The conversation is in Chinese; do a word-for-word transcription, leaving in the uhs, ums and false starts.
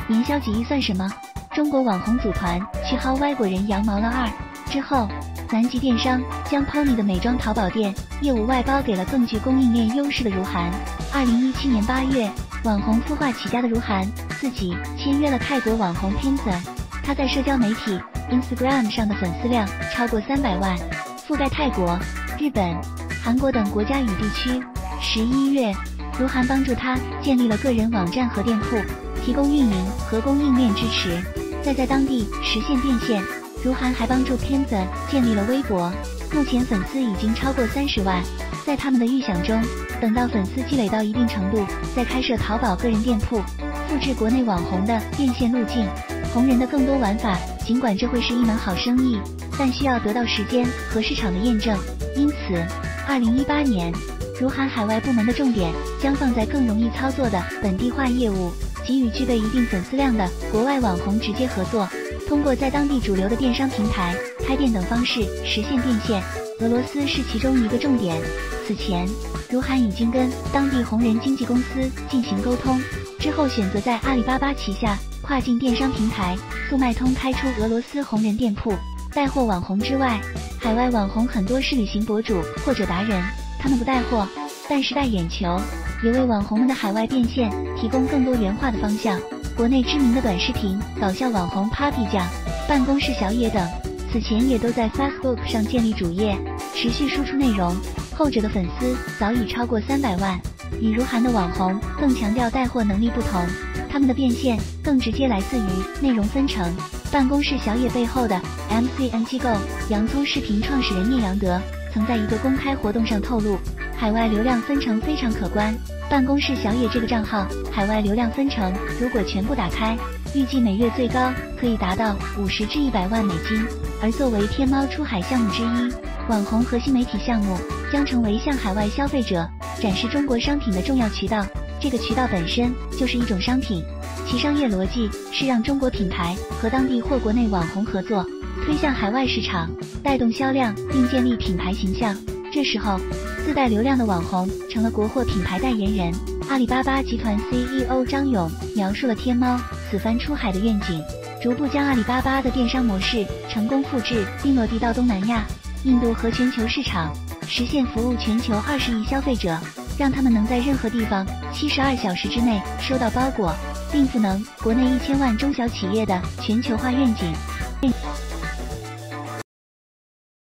年销几亿算什么？中国网红组团去薅外国人羊毛了二之后，南极电商将 Pony 的美妆淘宝店业务外包给了更具供应链优势的如涵。二零一七年八月，网红孵化起家的如涵自己签约了泰国网红 Pinson， 他在社交媒体 Instagram 上的粉丝量超过三百万，覆盖泰国、日本、韩国等国家与地区。十一月，如涵帮助他建立了个人网站和店铺，提供运营和供应链支持，再在当地实现变现。如涵还帮助 Pinson 建立了微博，目前粉丝已经超过三十万。在他们的预想中，等到粉丝积累到一定程度，再开设淘宝个人店铺，复制国内网红的变现路径。红人的更多玩法，尽管这会是一门好生意，但需要得到时间和市场的验证。因此，二零一八年，如涵海外部门的重点将放在更容易操作的本地化业务，及与具备一定粉丝量的国外网红直接合作，通过在当地主流的电商平台开店等方式实现变现。俄罗斯是其中一个重点。此前，如涵已经跟当地红人经纪公司进行沟通，之后选择在阿里巴巴旗下跨境电商平台速卖通开出俄罗斯红人店铺。带货网红之外，海外网红很多是旅行博主或者达人，他们不带货，但是带眼球，也为网红们的海外变现提供更多元化的方向。国内知名的短视频搞笑网红 Papi 酱、办公室小野等，此前也都在 Facebook 上建立主页，持续输出内容，后者的粉丝早已超过三百万。与如涵的网红更强调带货能力不同，他们的变现更直接来自于内容分成。办公室小野背后的 M C N 机构洋葱视频创始人聂阳德曾在一个公开活动上透露，海外流量分成非常可观。办公室小野这个账号海外流量分成如果全部打开，预计每月最高可以达到五十至一百万美金。而作为天猫出海项目之一，网红核心媒体项目将成为向海外消费者展示中国商品的重要渠道。这个渠道本身就是一种商品，其商业逻辑是让中国品牌和当地或国内网红合作，推向海外市场，带动销量并建立品牌形象。这时候，自带流量的网红成了国货品牌代言人。阿里巴巴集团 C E O 张勇描述了天猫此番出海的愿景，逐步将阿里巴巴的电商模式成功复制并落地到东南亚、印度和全球市场，实现服务全球二十亿消费者，让他们能在任何地方七十二小时之内收到包裹，并赋能国内一千万中小企业的全球化愿景。